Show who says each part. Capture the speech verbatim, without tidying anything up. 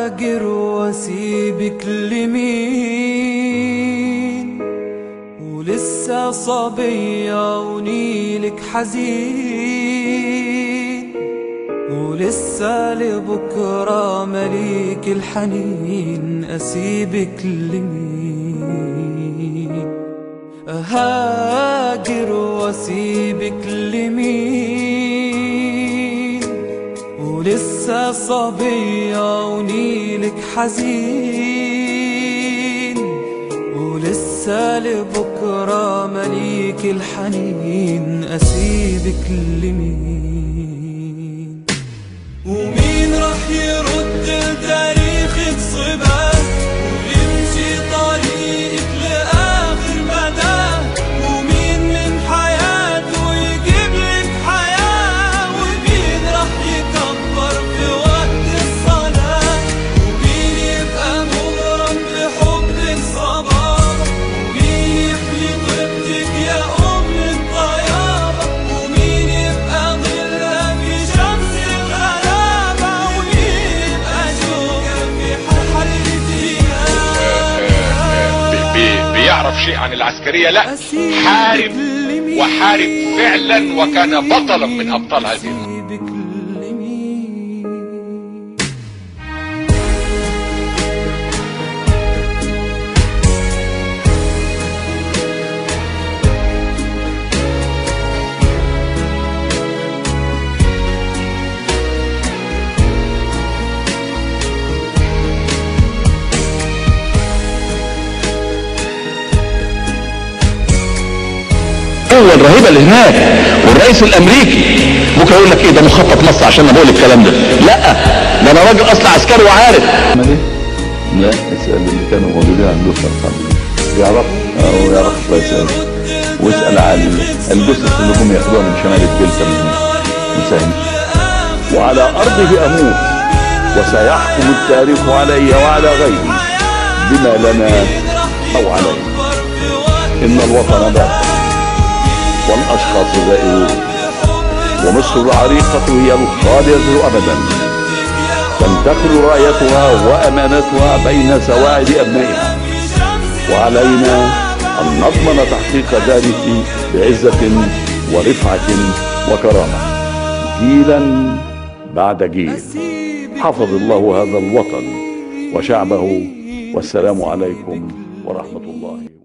Speaker 1: هاجر واسيبك لمين، ولسه صبية ونيلك حزين، ولسه لبكرة مليك الحنين، أسيبك لمين؟ أهاجر واسيبك لمين، ولسه صبية ونيلك حزين، ولسه لبكرة مليك الحنين، أسيبك لمين؟ ومين راح يرد تاريخك صباه ويمشي طريقك لآخر مدى؟ ومين من حياته يجيب لك حياة؟ ومين راح يكبر في وقت الصلاة؟ ومين يبقى مغرم بحبك صبابة؟ ومين يحمي طيبتك يا أم الطيابة؟ ومين يبقى ظلها في شمس الغلابة؟ ومين يبقى شوكة في حريتها؟
Speaker 2: بيعرف شيء عن العسكرية؟ لا، حارب وحارب فعلا، وكان بطلا من أبطال هذه الحرب.
Speaker 3: هو الرهيبه اللي هناك والرئيس الامريكي ممكن يقول لك ايه ده مخطط مصر عشان انا بقول الكلام ده؟ لا، ده انا راجل اصلا عسكري وعارف. لا، اسال اللي كانوا موجودين عندهم يعرف او يعرف شويه اسال، واسال عن الجثث اللي هم ياخدوها من شمال الدلتا من سهل. وعلى ارضه اموت وسيحكم التاريخ علي وعلى غيري بما لنا او علينا. ان الوطن باق والاشخاص زائرون، ومصر العريقة هي الخالدة ابدا، تنتقل رايتها وامانتها بين سواعد ابنائها، وعلينا ان نضمن تحقيق ذلك بعزة ورفعة وكرامة جيلا بعد جيل. حفظ الله هذا الوطن وشعبه، والسلام عليكم ورحمة الله.